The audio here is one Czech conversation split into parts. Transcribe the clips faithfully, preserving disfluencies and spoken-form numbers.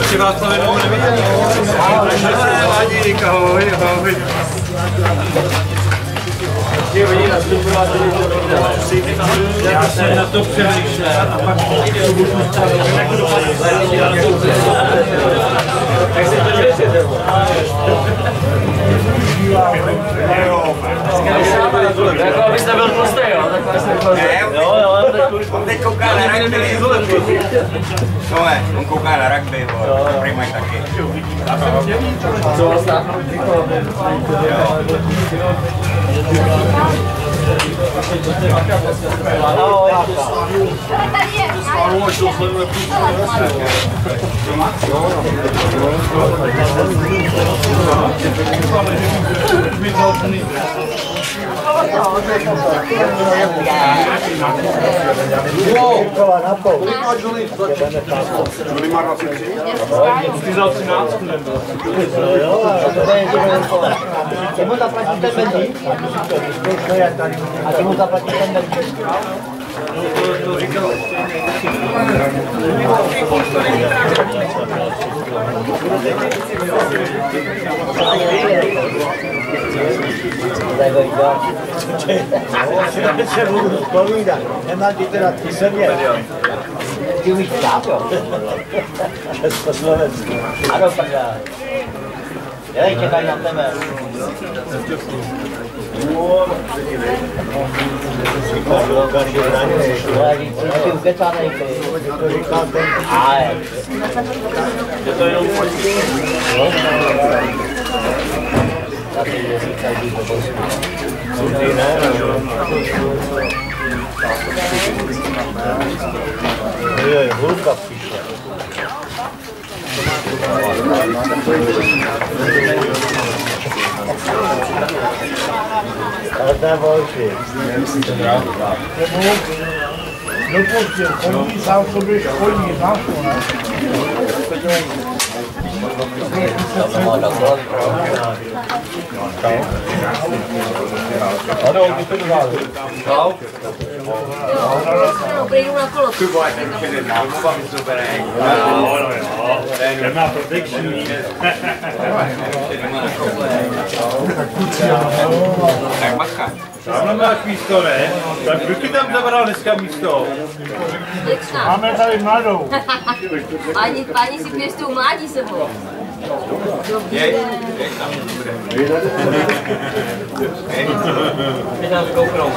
Ještě vás to jenom neviděli. Vadí nikoho, ahoj. Já jsem na to přemýšlel a pak to budu jak to dopadne. Tak se to řešíte. Jako abyste byl tlustý, jo? Takhle jste tlustý. Jo, jo, on teď kouká na rugby. No ne, on kouká na rugby, prý mají taky. Co vás tak? Judy má dvacet tři? Ty vzal třináct, nebo? Čemu zaplatí ten benzín? A čemu zaplatí ten benzín? To říkal. Já se budu povídat, nemá ty teda ty sobě. Ty umíš ptát, jo? Československo. Ano, prdá. Jelej, čekaj na tebe. Ty ukecánej, to říkal ten. Ale. Je to jenom počkej. Tady je říkají, že to bylo. Ty ne, Je, hulka přišla. Ale to je volky. Dopustil, chodí sám sobě škodí, znáš to, ne? ano, ty to dováží. No. Prejdu na kolo. Ty vole, ten už jde na oba mi zobere. No, no, jo. Ten má protection. Tak matka. Tam máš místo, ne? Tak kdo ti tam zabral dneska místo? Máme tady mladou. Páni, páni si pěstují mládí sebou. Jej, jej, tam bude. Teď nás kouknou.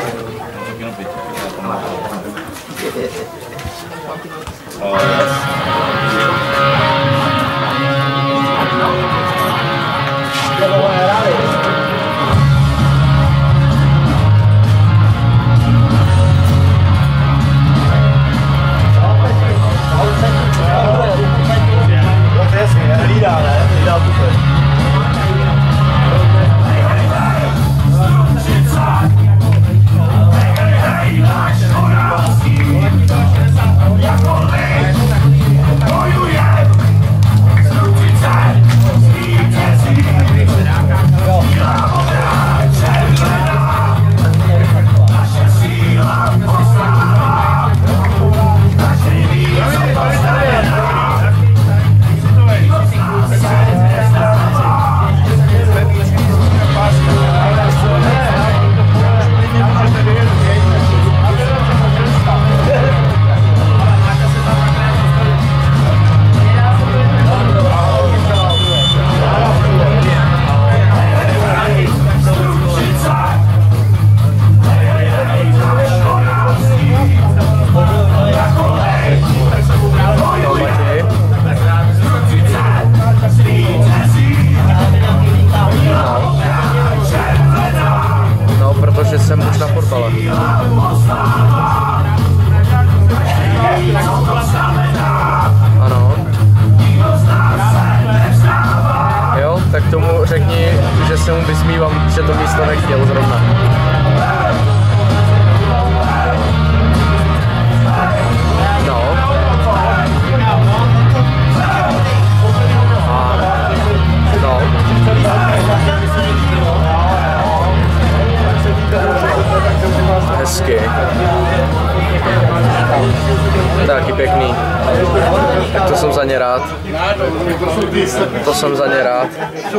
Taky pěkný. Tak to jsem za ně rád. To jsem za ně rád.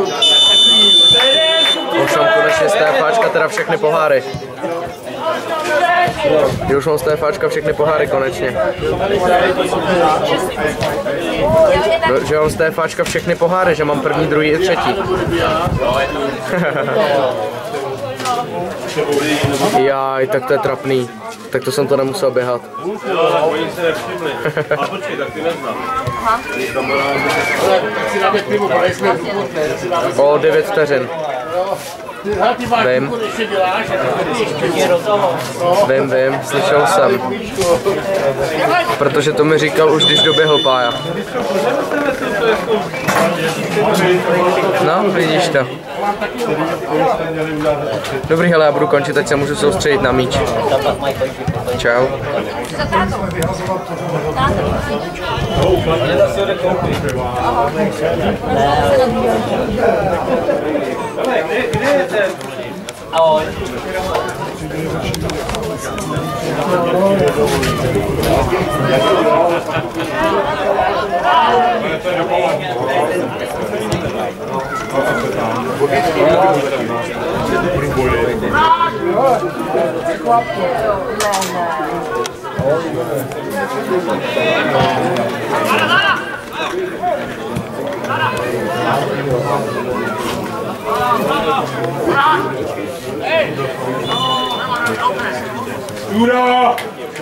Už mám konečně z TFáčka teda všechny poháry. Já už mám z TFáčka všechny poháry konečně. Že mám z TFáčka všechny poháry, že mám první, druhý i třetí. Jaj, tak to je trapný. Tak to jsem to nemusel běhat. Oni se nevšimli. A počkej, tak ty neznám. O devět vteřin. Vím. Vím, vím, slyšel jsem. Protože to mi říkal už, když doběhl Pája. No, vidíš to. Dobrý, hele, já budu končit, ať se můžu soustředit na míč. Čau. Ahoj. Jura!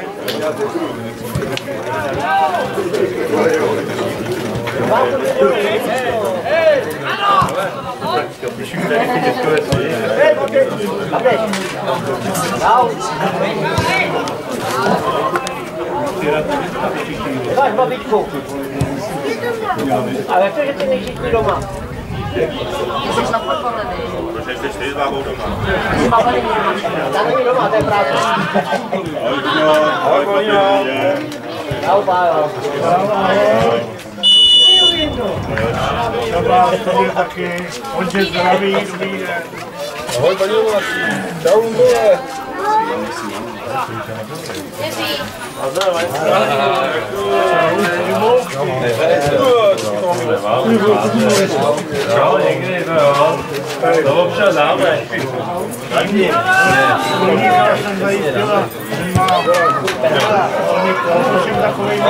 Máš babičku. Ale to, že ty nejsi doma. Jsi na fotbale, Protože jste čtyři s bábou doma. Baba není doma. Ta není doma, to je právě. Ahoj, Paňo. Ahoj, Pájo. Dobrá, to je taky. Hodně zdraví, dobrý den. Ahoj, paní čau, může. Jo, někdy to jo. To občas dáme. Taky. Jsem zajistila, že má všem takovej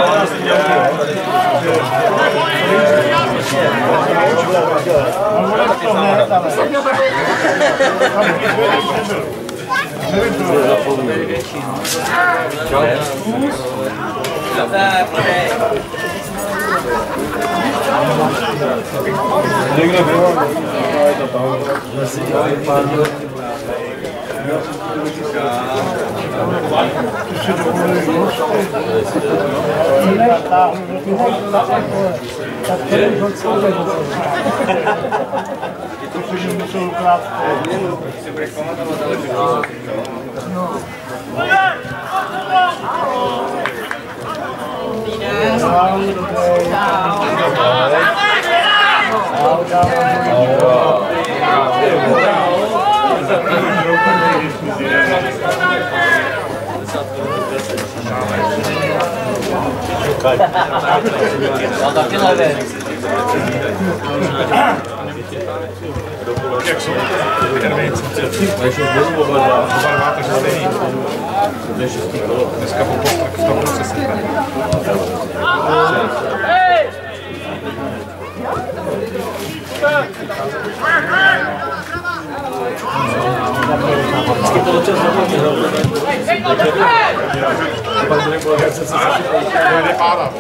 Někdo bylo. No taky nevím. Jak jsou intervence? Když už budu oba dva, takže stejný. Dneska po sto procent. Vždycky to dobře zhodnotí. Jde pádat.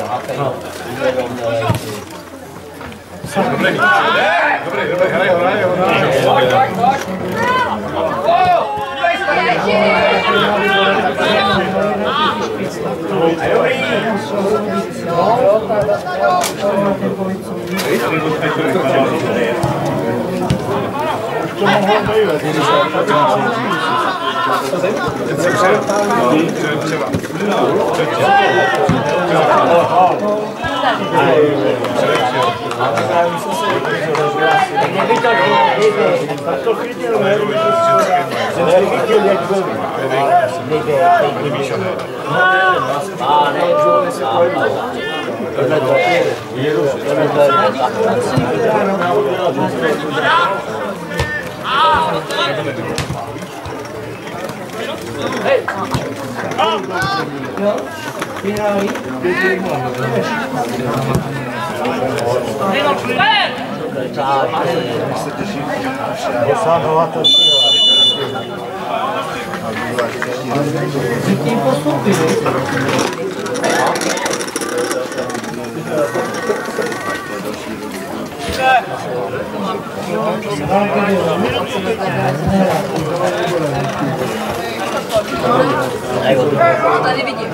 Dobrý, dobrý, dobrý, hraj, hraj, hraj. To mohlo být. Tohle to je. Dosahovat síla. Tím postupili. Tady vidím.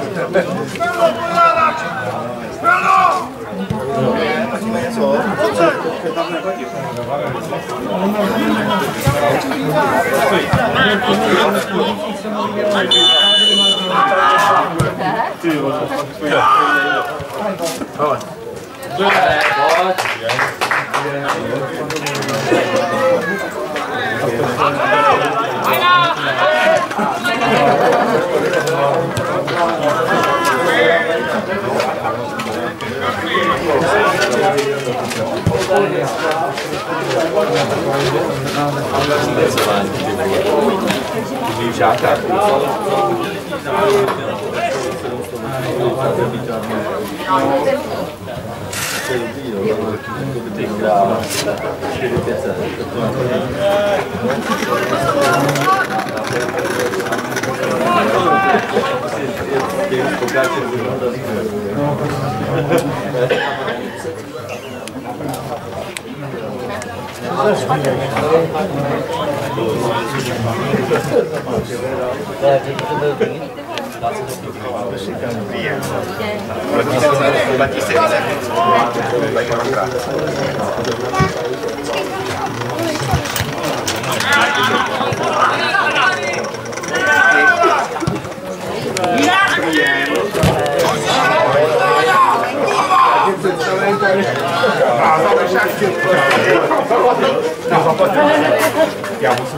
Já musím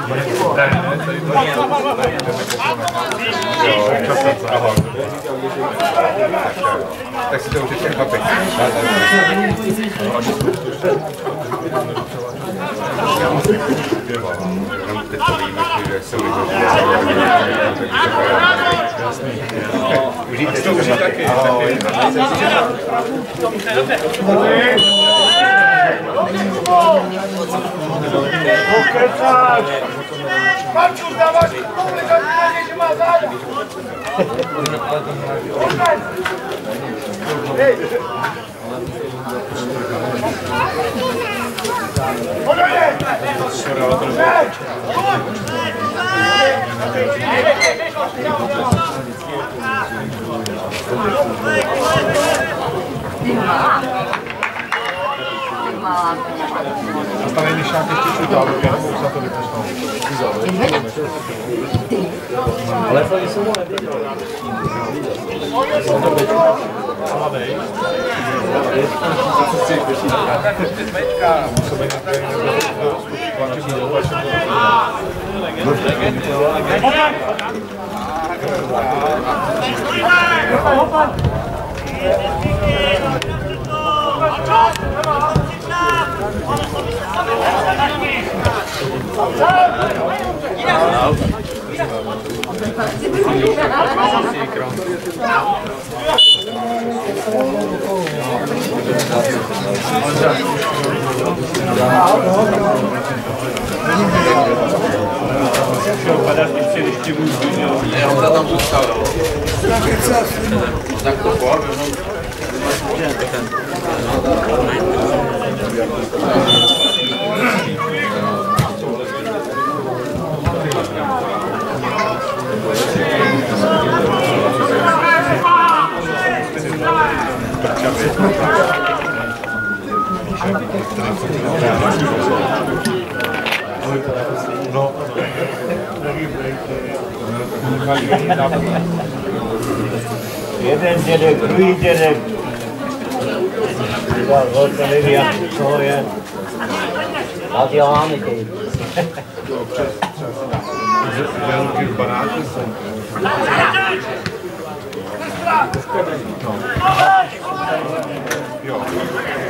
tak si to určitě chlapi. Teď to víme, že jsou lidi. Užijte to taky. Pokecáš! Marčus, dáváš komunikaci, že má zájem! Podojde! Nastane nišák ještě šutá, protože nemohu se to vypusnout. Ale to jsem ho neviděl. Jeden dědek, druhý dědek. Velké lidi, co je. A ty lámy ty. Velký baráky jsou. Jo.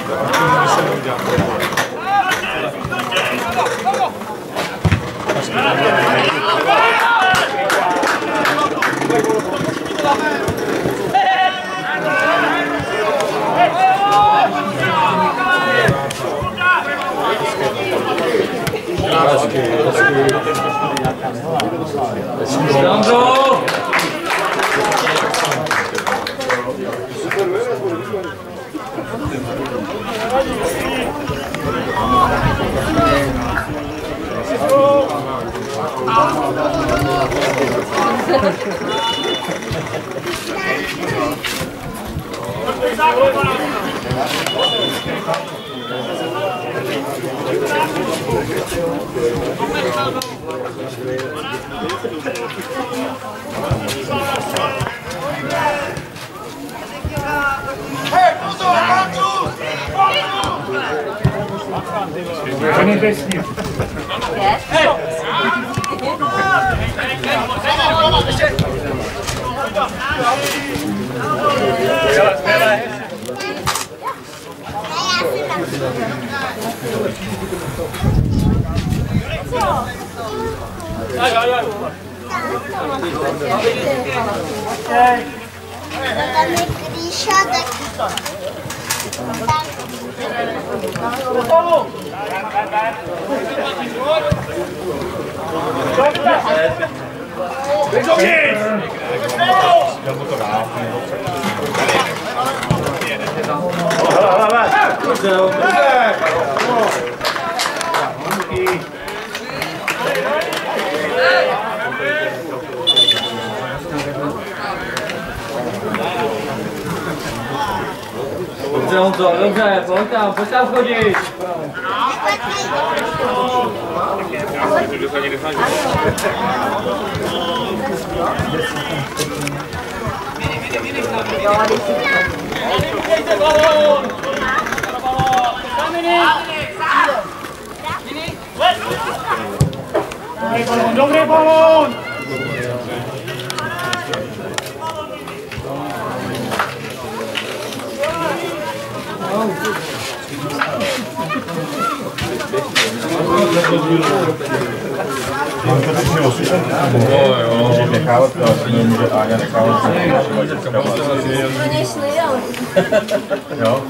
Dobře, Honzo, dobře, pojď tam, pojď tam chodit. Dobrý balón! Nechávat, může Áňa nechávat. Jo?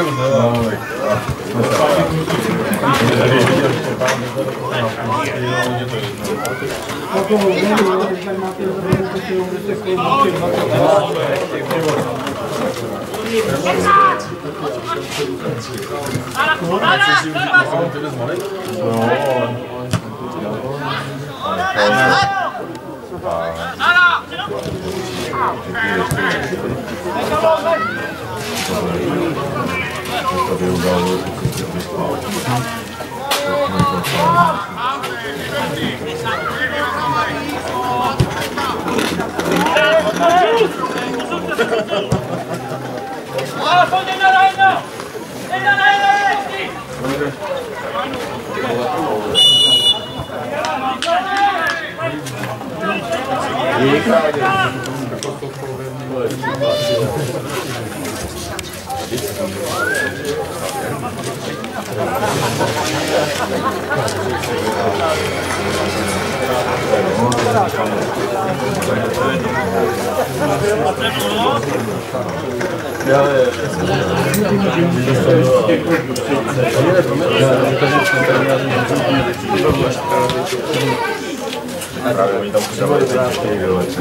Právě oni tam přijeli čtyři vylece.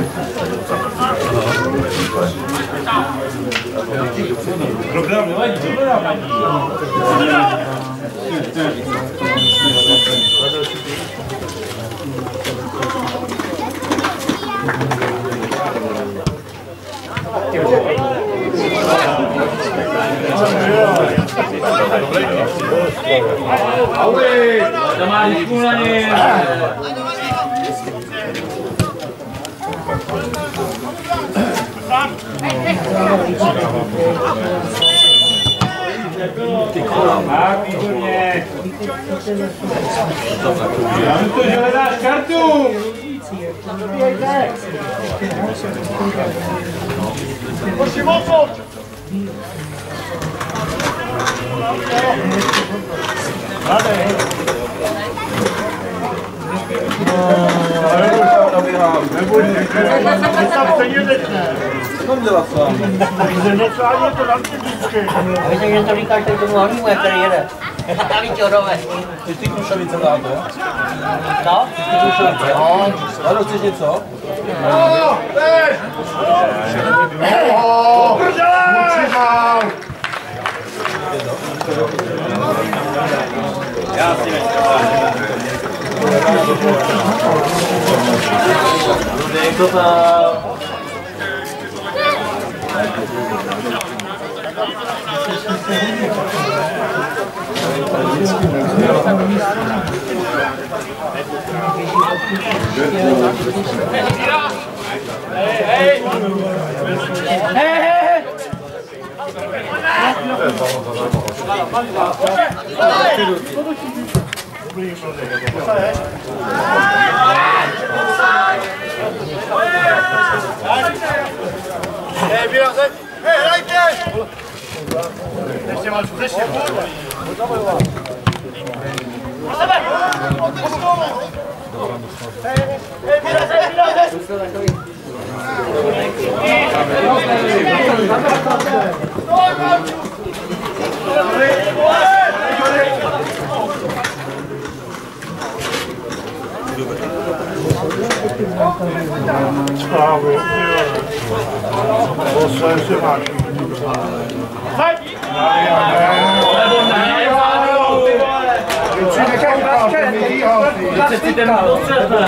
Program nevadí, program nevadí. Ahoj, to má díku na ně. Tak, výborně. Já mi to, že hledáš kartu. Pojď, Šimon, pojď. A víte, že to říkáš, že tomu hoří moje kariéra. A víte, Orové. Ty ty Krušovice dáte? No? Ty Krušovice? No. Lado, chceš něco? No, teď! No, prdele! Já si nechci. To ta... Hej, výrazek! Hej, hrajte! Ještě máš, ještě! Pro sebe! Hej, hej, výrazek, výrazek! Správy. Posledně se máš. Nebo ne, Váno, ty vole! Ty nechaj koukáš, mi výhal, ty. Teď si jdeme dostřed, ne?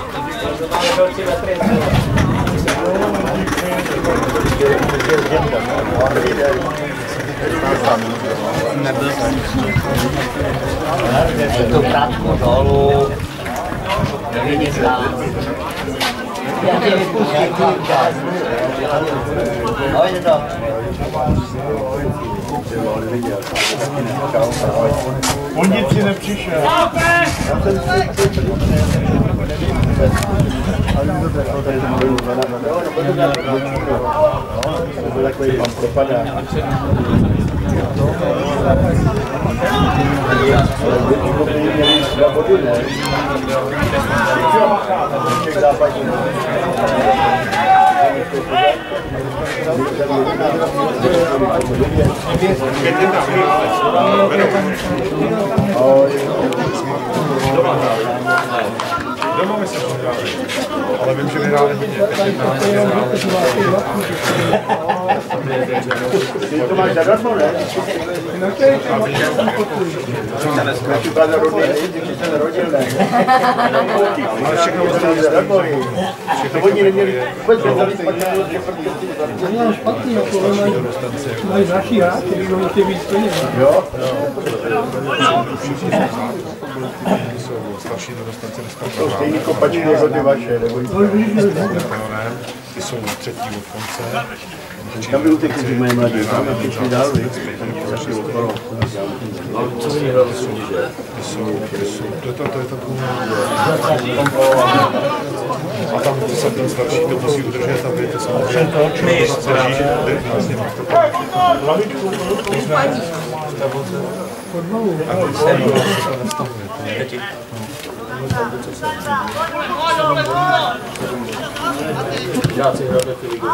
Tu krátku dolů. Nevidíš tam. Já tě vypustím, kůlka. Pojď to. On nic si nepřišel. Doma my se to hráli, ale vím, že vyhráli hodně. Ty to máš zadarmo, ne? Ty brada rodný, ty se narodil, ne? Ale všechno zadarmo. To oni neměli vůbec nezavít špatně. Neměl špatný, jako mají naši hráči, kdo musí víc peněz. Jo? Starší dorostanci dneska Jsou stejný kopačky jako ty vaše, nebo ty jsou třetí od konce. tam byl ty, kteří mají mladí, tam a přišli dál, víc. Zašli okolo. To je to, to je to a tam se ten starší to musí udržet, aby to samozřejmě snaží vlastně máš to. Hlavičku. A když se to nastavuje, Žáci hrabe ty ligy.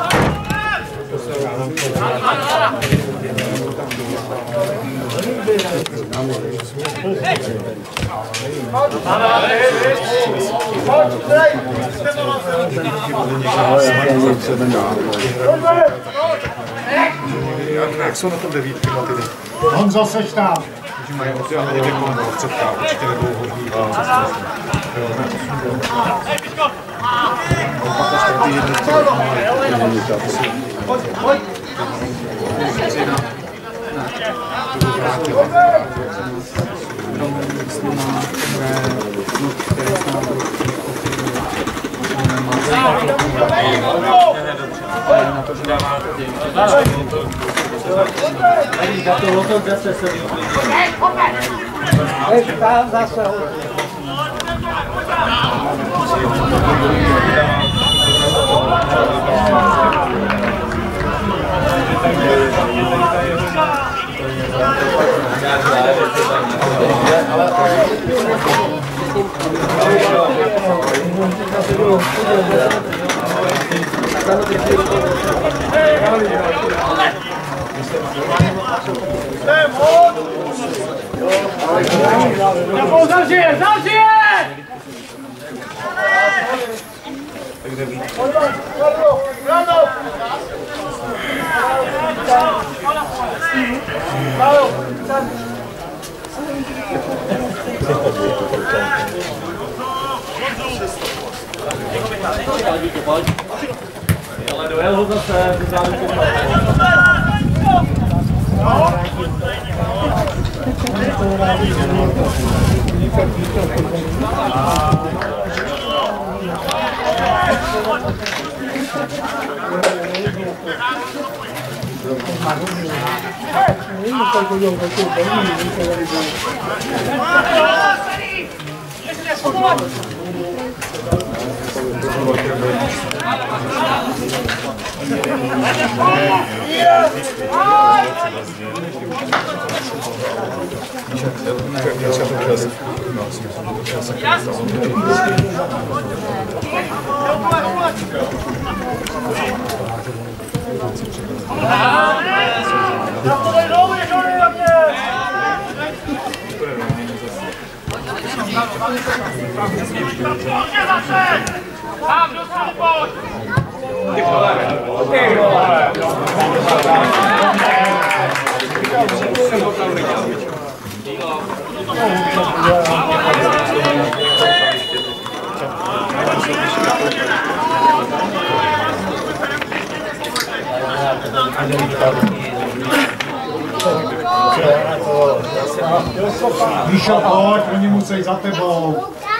Jak jsou na tom devítky Matydy? Honzo, seš tam. Že mají odstěhané někde kombo, chcetká, určitě nebudou hodný. Pojď, pojď. Hej, tam zase. Zavřije, zavřije! Ale dojel ho zase, Míšo, pojď, oni musí za tebou.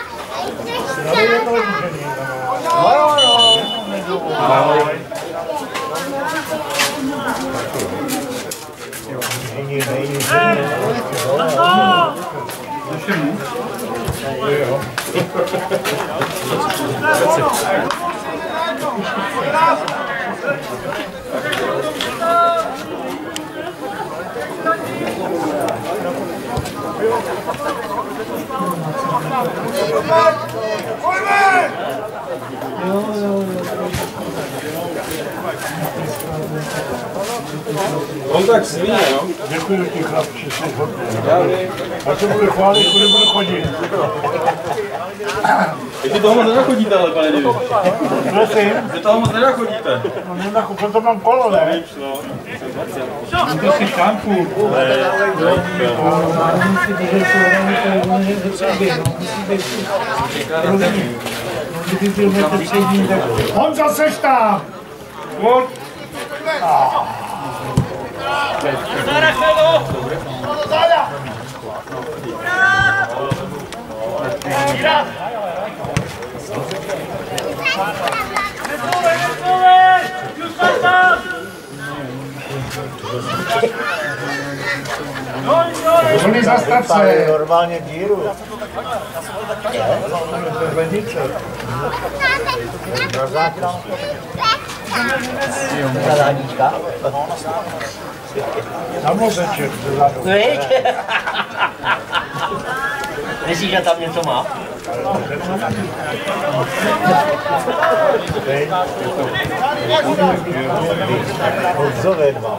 On tak svíně, jo? Děkuji ti, chlapči, jsi hodný. A co bude chválit, kudy bude chodit? Vy toho moc nenachodíte, ale pane Divi. Prosím? Vy toho moc nenachodíte. No nenachu, proto mám kolo, ne? Ty jsi šanku. Honzo, seš tam! Pojď! Oni zastav se! Normálně díru. Na zádička. Na mozeček. Myslíš, že tam něco má? Hodzové dva.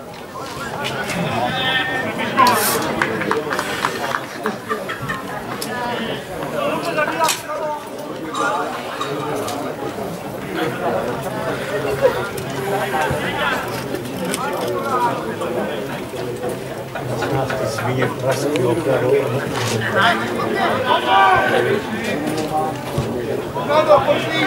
Svině v praský opravdu. No to pošli!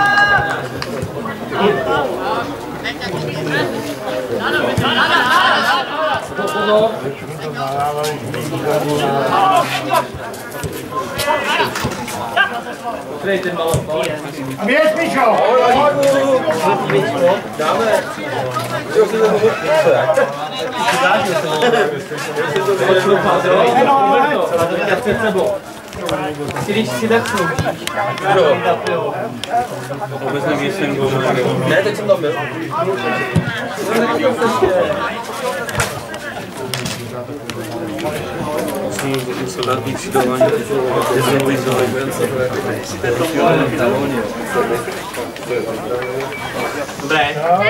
Prej ten balon. A běž, Míšo! Dáme. Jo, si to můžu píce. Když si tak sloužíš. Vůbec nevíš, jsem byl. Ne, teď jsem tam byl. Soldátní přidování, dezmobilizovat. Dobré.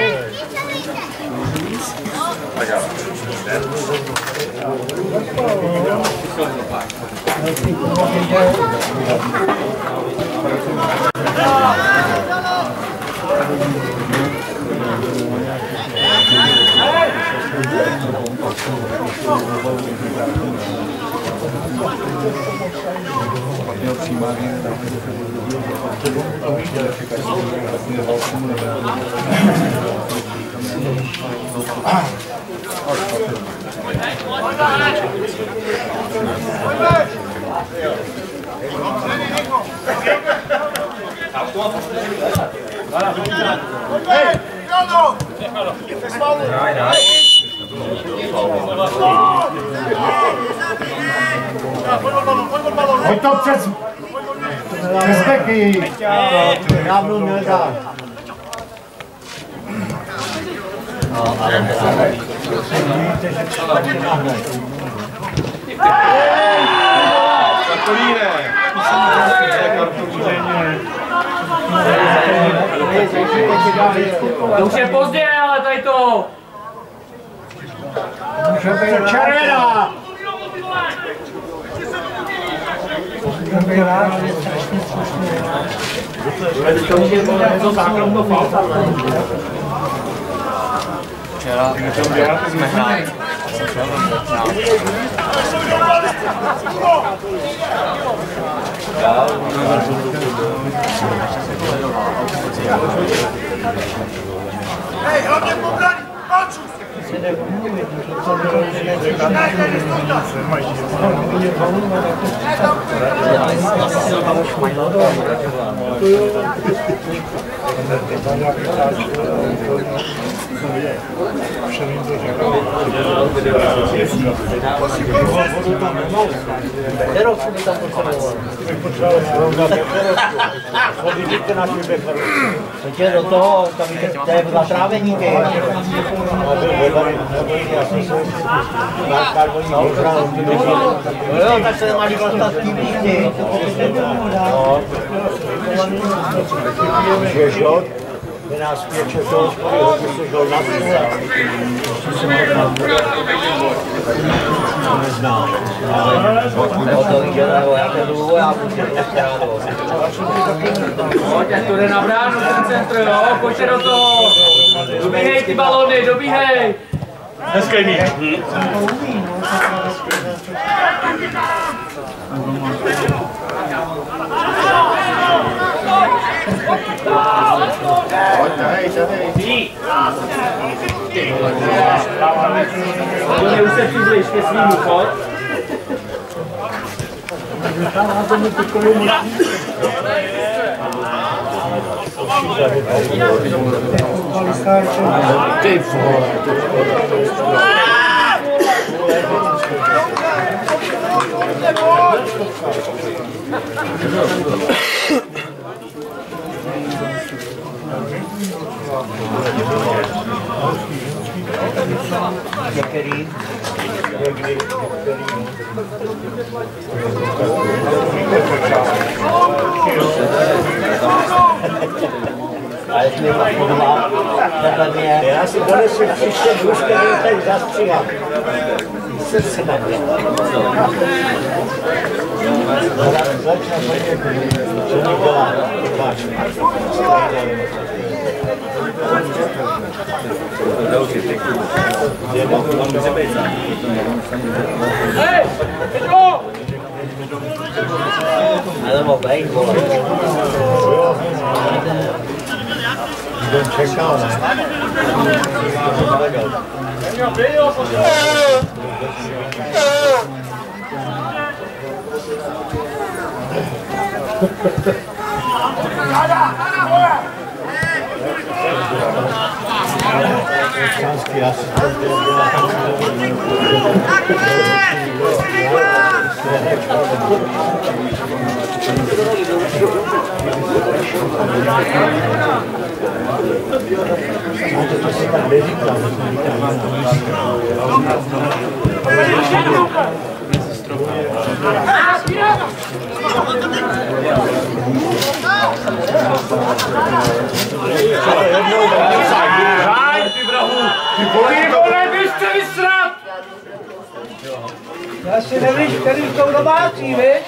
Hoď to přes... Přes beky. Já budu měl dát. No, ale víte, že třeba tě nahneš. Kolíne! To už je pozdě, ale tady to! Může být červená! Včera jsme hráli. Hej, hlavně pobraň! Palčus! Teď do toho, tam je zatráveníky. No jo, tak se nemáš dostat s tím lístí. Můžeš hod? Je nás pěče toho spolu, hodně se žol na stůle. To neznáš. O to víš, že nebo já ten dlouho, já budu Pojď, ať to jde na bránu, ten centr, jo, pojďte do toho! Dobíhej ty balony, dobíhej! Hezký míč. Pojď, už se přibliž ke svýmu, pojď! Ty vole, Některý, někdy, ale jestli má podla, takhle mě... Já si donesu příště druž, který tady zastříhám. Srdce na mě. Začne podívat, co mi dělá. Máš. Hej, Petro! Ale mohl být, vole. Jdem čekal, ne? Občanský asistent to se tak neříká. Haj, ty vrahu! Ty vole, bys chce vysrat! Já si nevíš, který jsou domácí, víš?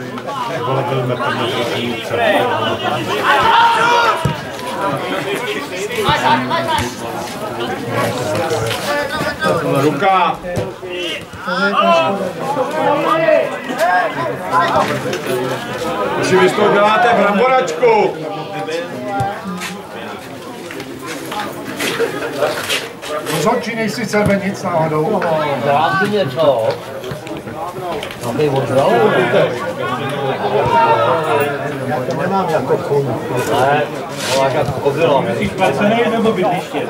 Ruka! Už vy z toho děláte bramboračku! Rozhodčí, nejsi chceme nic náhodou. Dát by něco. Aby odžral, já to nemám jako kůň. Ne, ale jako kobila. Jsi placený nebo bydliště?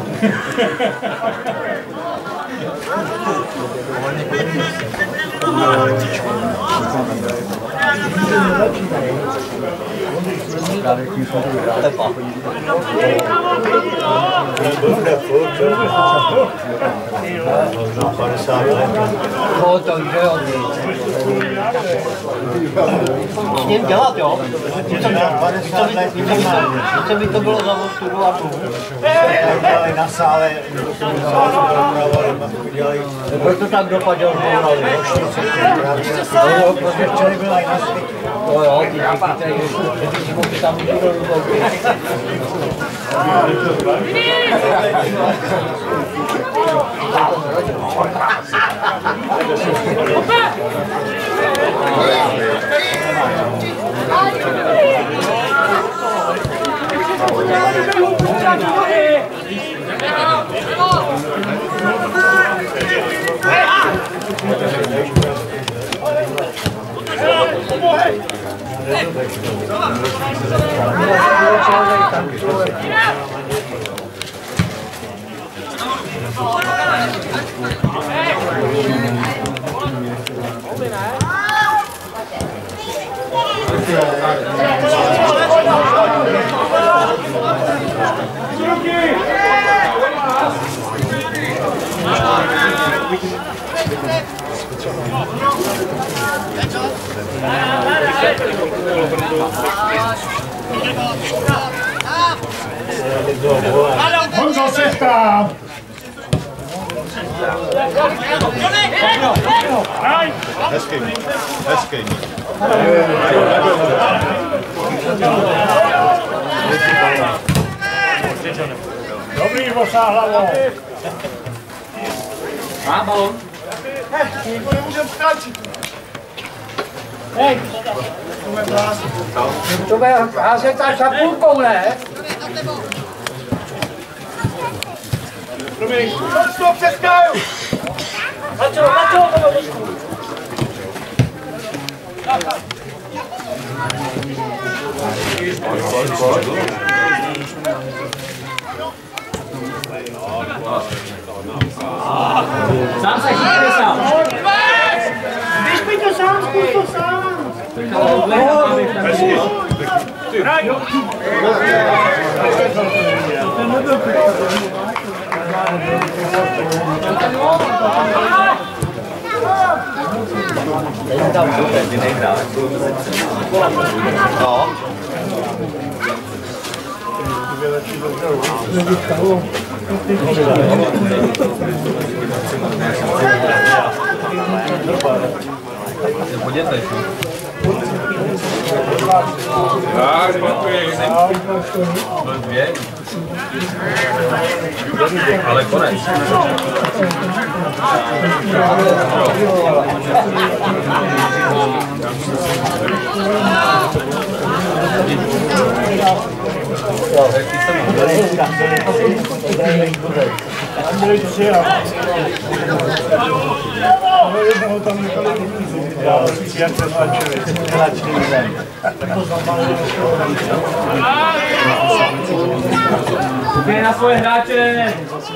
No to jde od něj. S ním dělat, jo? Více by to bylo za ostudu a tu. Na sále. Proč to tak dopadlo? Protože včera byla i na světě. No jo, ty díky, ty si mohli tam jít do rukou. Honzo, seš tam! Hezký, hezký. Dobrý, bosá hlavou. Má balon. Nikdo nemůžeme ztračit. Hej! To bude házet až za půlkou, ne? Promiň, pojď to přes káju! Na čo, na čo to můžu? Sám se chytne sám. Když mi to sám, zkus to sám. Není tam super, ty nehrál. No. Podětej. Tak, děkuji. Dvě. Ale konec. Andrej přijel. Ale jednoho tam nechali vymízit. Já si jak se tlačili. Tlačili ven. To zabalili. Kupěj na svoje hráče.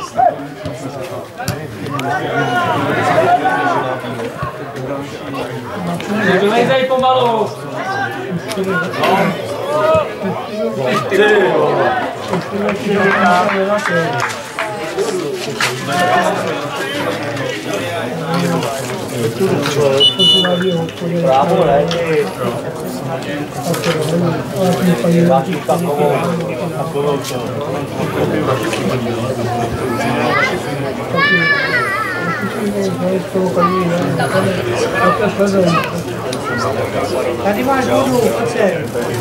Vylejzej pomalu. Právo, ne? Váží takovou, takovou to. Tady máš vodu, chce.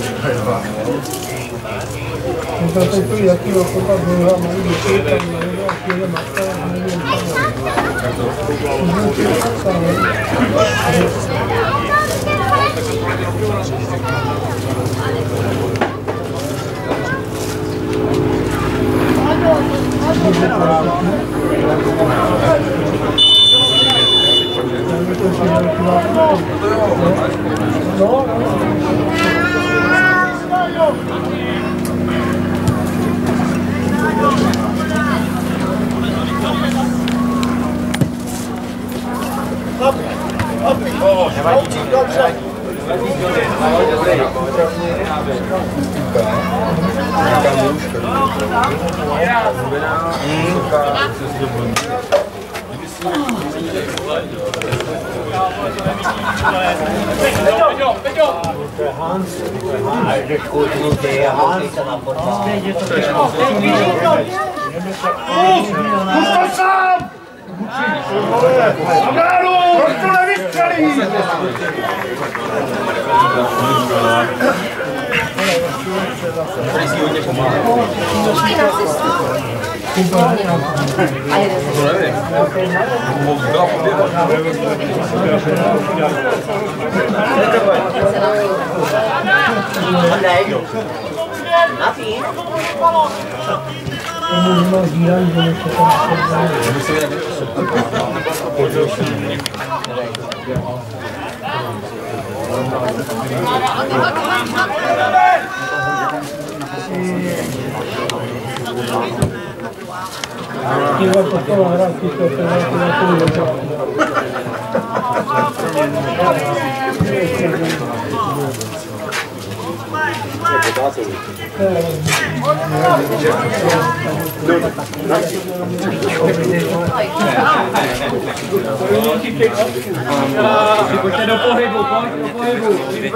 To jsou tu jaký okopa dlouhá, mají děti, tam nejde a chvíle matka, a nevím, Puštěj sám! Zabránu! Proč to nevystřelí? Pojďte do pohybu, pojď do pohybu.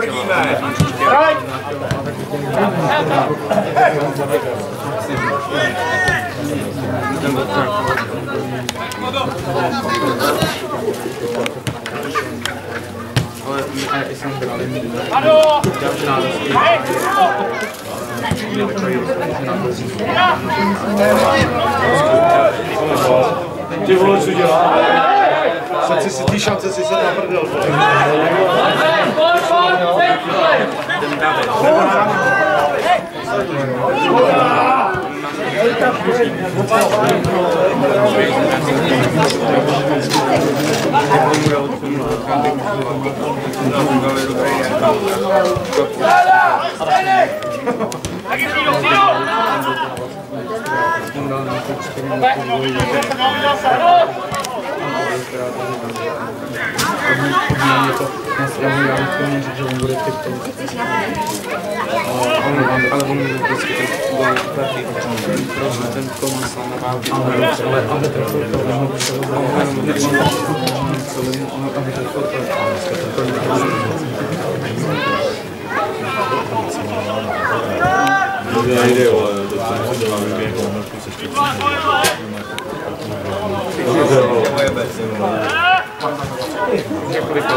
Ty vole, co dělá? Přeci si ty šance si se naprdel. Pojď, pojď, pojď, ale on vždycky ten gol platí, ten komu sám na války, ale aby trefil to, aby trefil to, nejde, ale to jsem se dělal vyběh, ale to se štětí. Několik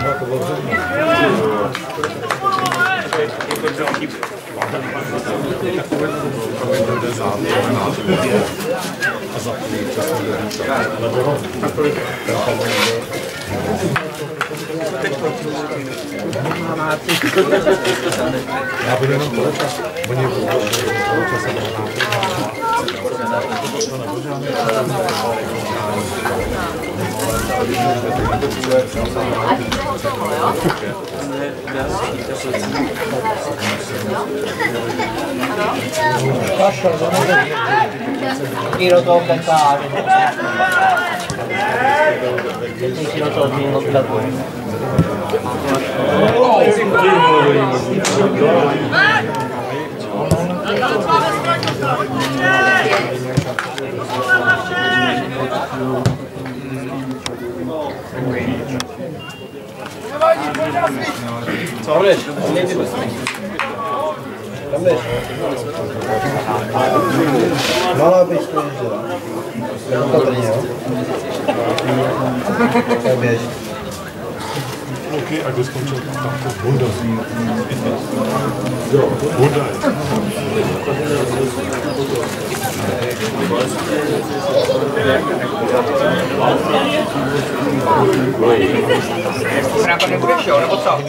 Já budu jenom polečas, oni polečas se Jdi do toho pekáře. Jdi do toho zmínilo klepu. Co jdeš? Nejdi do směch. Tam jdeš? Malá bych to nežila. Já opatrně, jo? Tak běž. OK, a kdo skončil tam? Bunda. Bunda je. Ráko nebudeš, jo, nebo co?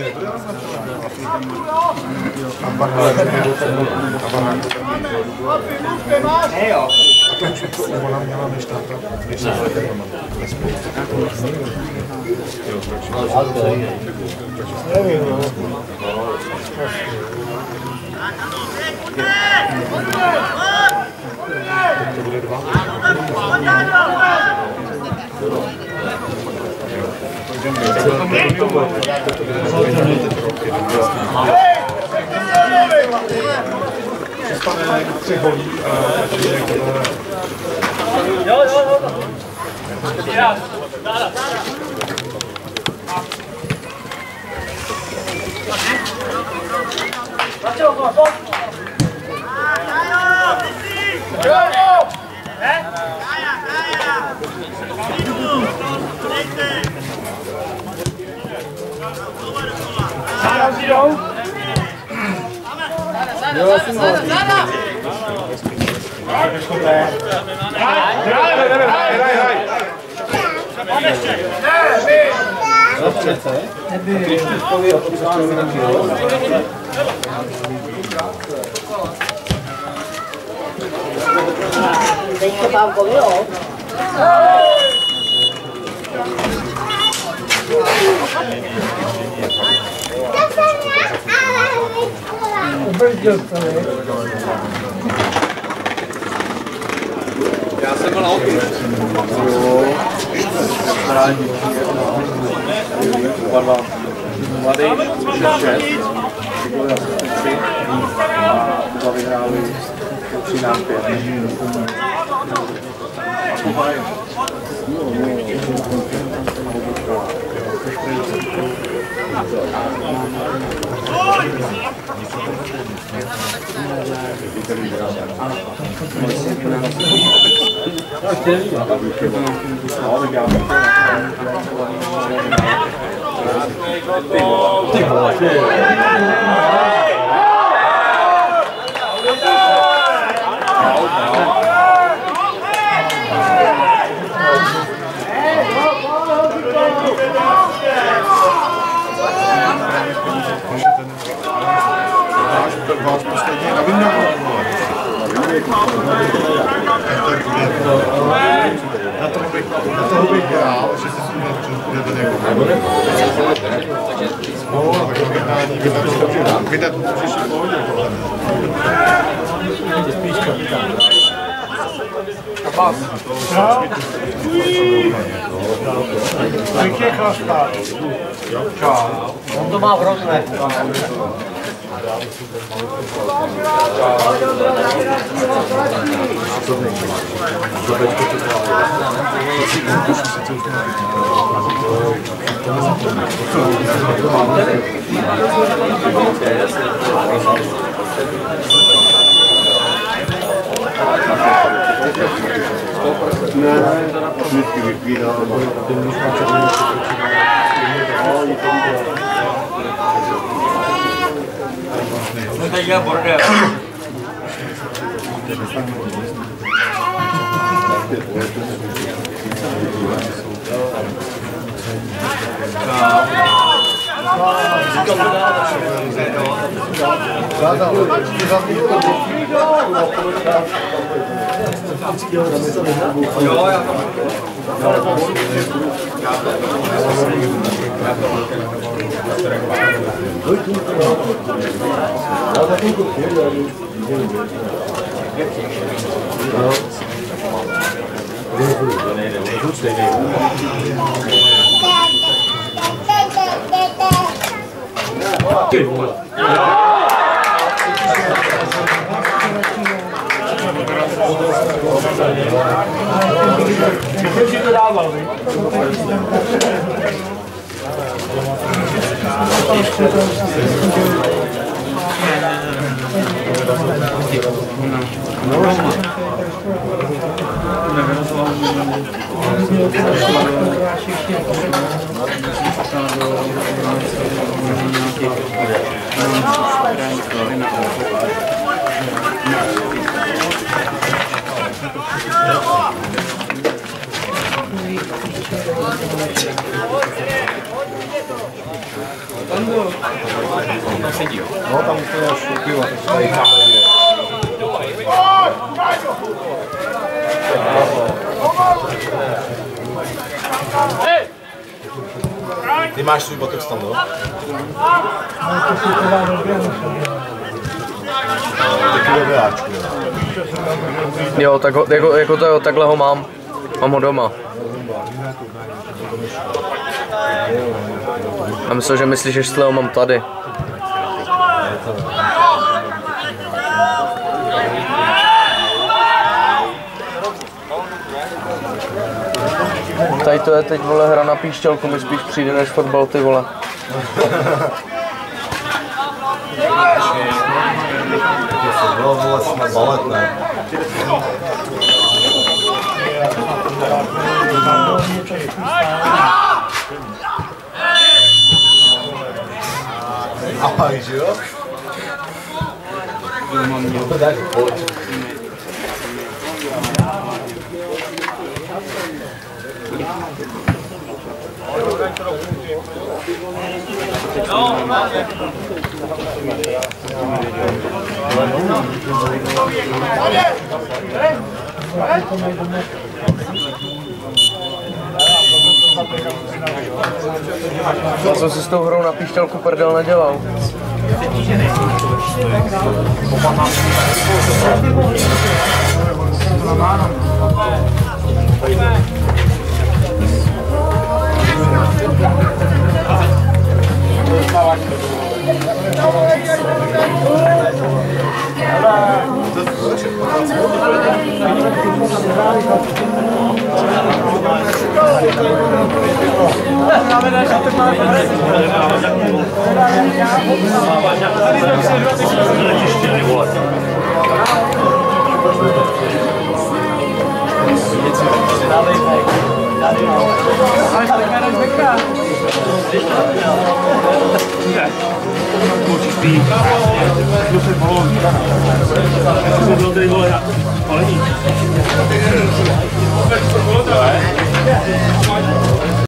Ne, jo. A to už to ona měla než táta, než se tady doma. Jo, takže... Nevím, no. To bude dva. Přestane tři holí a začne tohle. Jo, jo, jo. Já. Dáda, dáda. Začal to, to. Jo, jo. Ne? Jo, jsem ho. Teďka pávkovi, jo? Já jsem byl na oku. Mladý, šest šest. Já jsem tři. A dva vyhráli třináct pět. Vás poslední na Vindavu. Na toho bych, na toho bych hrál, že se si bude ten jako. No, a tak vyjednání, vydat, vydat, můžeš v pohodě. Pas. Pěkně chlastá. Čau. On to má v rozhled. Vždycky vypínal. No teď je bordel. Jo, já to Když si to dával, víš? No tam úplně šupivo. Ty máš svůj botox tam, no? Taky do vyáčku, jo, tak ho, jako, jako to, takhle ho mám. Mám ho doma. Já myslel, že myslíš, že ho mám tady. Tady to je teď, vole, hra na píšťalku, mi spíš přijde než fotbal, ty vole. Fotbal, vole, jsme balet, ne? Ahoj, že jo? No to tak, pojď. Já jsem si s tou hrou na píšťalku prdel nedělal. Ale